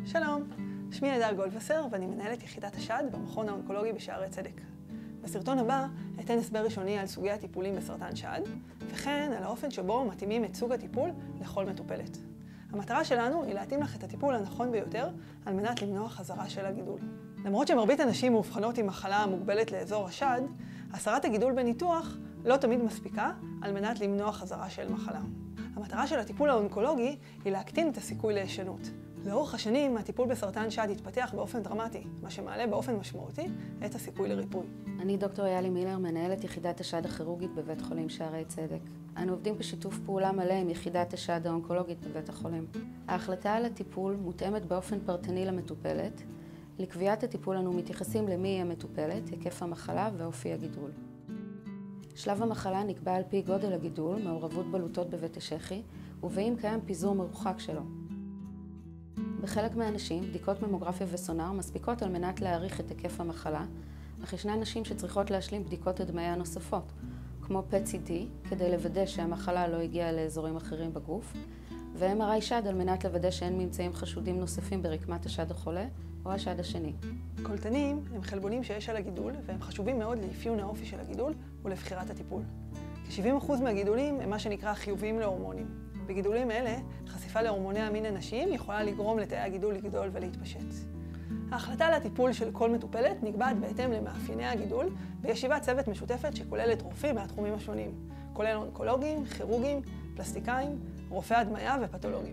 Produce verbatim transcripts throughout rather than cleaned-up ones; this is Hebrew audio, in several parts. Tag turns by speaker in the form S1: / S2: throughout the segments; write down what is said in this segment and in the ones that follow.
S1: שלום, שמי הדר גולדווסר ואני מנהלת יחידת השד במכון האונקולוגי בשערי צדק. בסרטון הבא אתן הסבר ראשוני על סוגי הטיפולים בסרטן שד, וכן על האופן שבו מתאימים את סוג הטיפול לכל מטופלת. המטרה שלנו היא להתאים לך את הטיפול הנכון ביותר על מנת למנוע חזרה של הגידול. למרות שמרבית הנשים מאובחנות עם מחלה המוגבלת לאזור השד, הסרת הגידול בניתוח לא תמיד מספיקה על מנת למנוע חזרה של מחלה. המטרה של הטיפול האונקולוגי היא להקטין את הסיכוי לישנות. לאורך השנים, הטיפול בסרטן שד התפתח באופן דרמטי, מה שמעלה באופן משמעותי את הסיכוי לריפוי.
S2: אני דוקטור יאלי מילר, מנהלת יחידת השד הכירורגית בבית חולים שערי צדק. אנו עובדים בשיתוף פעולה מלא עם יחידת השד האונקולוגית בבית החולים. ההחלטה על הטיפול מותאמת באופן פרטני למטופלת. לקביעת הטיפול אנו מתייחסים למי המטופלת, היקף המחלה ואופי הגידול. שלב המחלה נקבע על פי גודל הגידול, מעורבות בלוטות בבית השחי, ובאם קיים פיזור מרוחק שלו. בחלק מהאנשים, בדיקות ממוגרפיה וסונר מספיקות על מנת להעריך את היקף המחלה, אך ישנן נשים שצריכות להשלים בדיקות הדמיה נוספות, כמו פט סי טי, כדי לוודא שהמחלה לא הגיעה לאזורים אחרים בגוף, ו-אם אר איי שד על מנת לוודא שאין ממצאים חשודים נוספים ברקמת השד החולה או השד השני.
S1: קולטנים הם חלבונים שיש על הגידול, והם חשובים מאוד לאפיון האופי של הגידול ולבחירת הטיפול. כ-שבעים אחוז מהגידולים הם מה שנקרא חיוביים להורמונים. בגידולים אלה, חשיפה להורמוני המין הנשיים יכולה לגרום לתאי הגידול לגדול ולהתפשט. ההחלטה על הטיפול של כל מטופלת נקבעת בהתאם למאפייני הגידול בישיבת צוות משותפת שכוללת רופאים מהתחומים השונים, כולל אונקולוגים, כירורגים, פלסטיקאים, רופאי הדמיה ופתולוגים.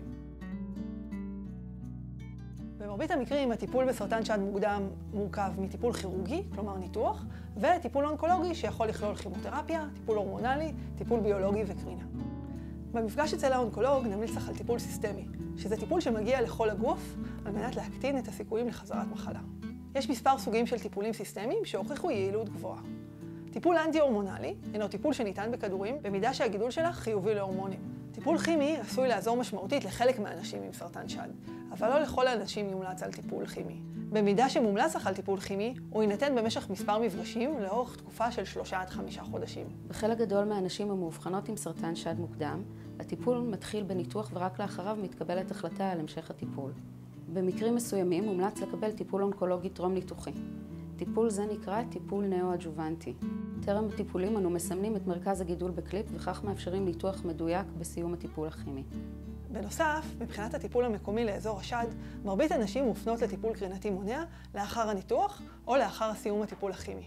S1: במרבית המקרים הטיפול בסרטן שד מוקדם מורכב מטיפול כירורגי, כלומר ניתוח, וטיפול אונקולוגי שיכול לכלול כימותרפיה, טיפול הורמונלי, טיפול ביולוגי וקרינה. במפגש אצל האונקולוג נמליץ לך על טיפול סיסטמי, שזה טיפול שמגיע לכל הגוף על מנת להקטין את הסיכויים לחזרת מחלה. יש מספר סוגים של טיפולים סיסטמיים שהוכיחו יעילות גבוהה. טיפול אנטי-הורמונלי הינו טיפול שניתן בכדורים במידה שהגידול שלך חיובי להורמונים. טיפול כימי עשוי לעזור משמעותית לחלק מהאנשים עם סרטן שד, אבל לא לכל האנשים יומלץ על טיפול כימי. במידה שמומלץ לך על טיפול כימי, הוא יינתן במשך מספר מפגשים לאורך תקופה של שלושה עד חמישה חודשים.
S2: בחלק גדול מהאנשים המאובחנות עם סרטן שד מוקדם, הטיפול מתחיל בניתוח ורק לאחריו מתקבלת החלטה על המשך הטיפול. במקרים מסוימים מומלץ לקבל טיפול אונקולוגי טרום ניתוחי. טיפול זה נקרא טיפול נאו-אג'וונטי. טרם הטיפולים אנו מסמנים את מרכז הגידול בקליפ וכך מאפשרים ניתוח מדויק בסיום הטיפול הכימי.
S1: בנוסף, מבחינת הטיפול המקומי לאזור השד, מרבית הנשים מופנות לטיפול קרינתי מונע לאחר הניתוח או לאחר סיום הטיפול הכימי.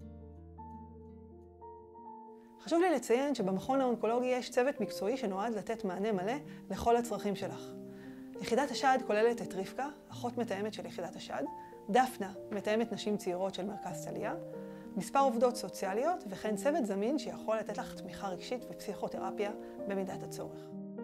S1: חשוב לי לציין שבמכון האונקולוגי יש צוות מקצועי שנועד לתת מענה מלא לכל הצרכים שלך. יחידת השד כוללת את רבקה, אחות מתאמת של יחידת השד, דפנה, מתאמת נשים צעירות של מרכז צליה, מספר עובדות סוציאליות וכן צוות זמין שיכול לתת לך תמיכה רגשית ופסיכותרפיה במידת הצורך.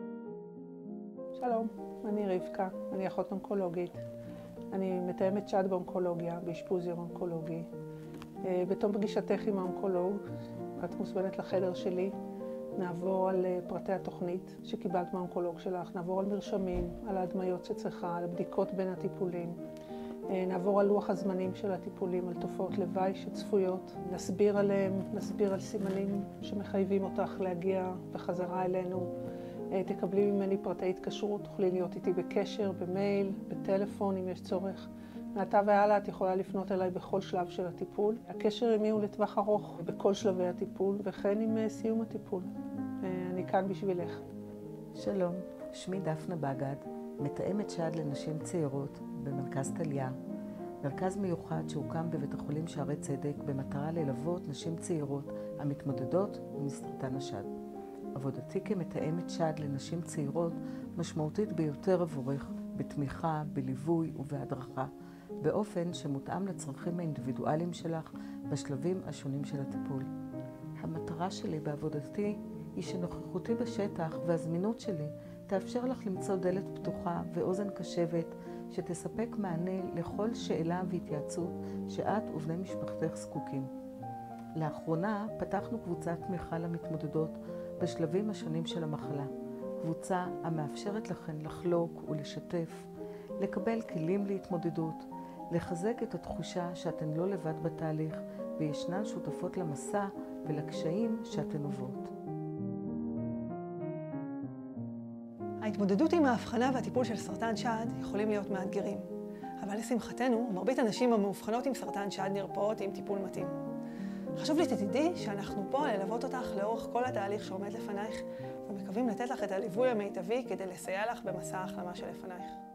S3: שלום, אני רבקה, אני אחות אונקולוגית. אני מתאמת שד באונקולוגיה, באשפוז יום אונקולוגי. בתום פגישתך עם האונקולוג, את מוזמנת לחדר שלי, נעבור על פרטי התוכנית שקיבלת מהאונקולוג שלך, נעבור על מרשמים, על ההדמיות שצריכה, על הבדיקות בין הטיפולים. נעבור על לוח הזמנים של הטיפולים, על תופעות לוואי שצפויות, נסביר עליהם, נסביר על סימנים שמחייבים אותך להגיע בחזרה אלינו. תקבלי ממני פרטי התקשרות, תוכלי להיות איתי בקשר, במייל, בטלפון אם יש צורך. מעתה והלאה את יכולה לפנות אליי בכל שלב של הטיפול. הקשר עמי הוא לטווח ארוך בכל שלבי הטיפול וכן עם סיום הטיפול. אני כאן בשבילך.
S4: שלום, שמי דפנה בגד, מתאמת שד לנשים צעירות במרכז צליה, מרכז מיוחד שהוקם בבית החולים שערי צדק במטרה ללוות נשים צעירות המתמודדות עם סרטן השד. עבודתי כמתאמת שד לנשים צעירות משמעותית ביותר עבורך בתמיכה, בליווי ובהדרכה, באופן שמותאם לצרכים האינדיבידואליים שלך בשלבים השונים של הטיפול. המטרה שלי בעבודתי היא שנוכחותי בשטח והזמינות שלי תאפשר לך למצוא דלת פתוחה ואוזן קשבת שתספק מענה לכל שאלה והתייעצות שאת ובני משפחתך זקוקים. לאחרונה פתחנו קבוצת תמיכה למתמודדות בשלבים השונים של המחלה, קבוצה המאפשרת לכן לחלוק ולשתף, לקבל כלים להתמודדות, לחזק את התחושה שאתן לא לבד בתהליך וישנן שותפות למסע ולקשיים שאתן עוברות.
S1: ההתמודדות עם ההבחנה והטיפול של סרטן שד יכולים להיות מאתגרים, אבל לשמחתנו, מרבית הנשים המאובחנות עם סרטן שד נרפאות עם טיפול מתאים. חשוב לי שתדעי שאנחנו פה ללוות אותך לאורך כל התהליך שעומד לפנייך, ומקווים לתת לך את הליווי המיטבי כדי לסייע לך במסע ההחלמה שלפנייך.